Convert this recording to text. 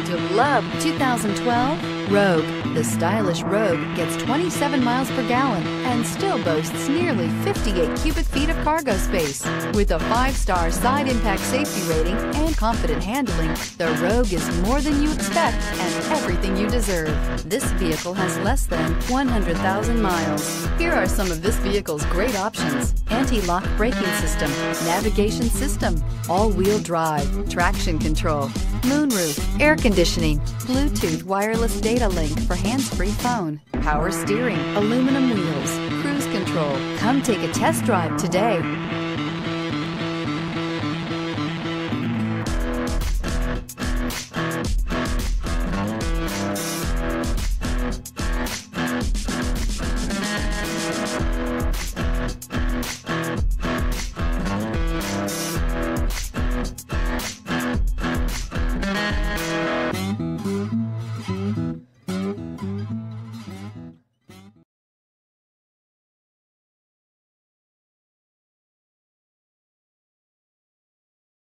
going to love 2012 Rogue. The stylish Rogue gets 27 miles per gallon and still boasts nearly 58 cubic feet of cargo space. With a 5-star side impact safety rating and confident handling, the Rogue is more than you expect and everything you deserve. This vehicle has less than 100,000 miles. Here are some of this vehicle's great options: anti-lock braking system, navigation system, all-wheel drive, traction control, moonroof, air conditioning, Bluetooth wireless data link for hands-free phone, power steering, aluminum wheels, cruise control. Come take a test drive today.